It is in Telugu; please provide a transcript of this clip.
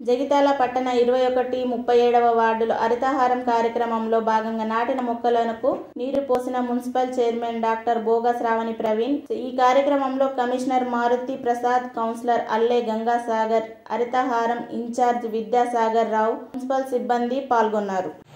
జగిత్యాల పట్టణ 21, 37వ వార్డులో హరితహారం కార్యక్రమంలో భాగంగా నాటిన మొక్కలకు నీరు పోసిన municipal chairman doctor Boga Sravani Praveen. ఈ కార్యక్రమంలో commissioner Maruti Prasad, councillor Alle Gangasagar, Harithaharam incharge Vidyasagar Rao, municipal సిబ్బంది పాల్గొన్నారు.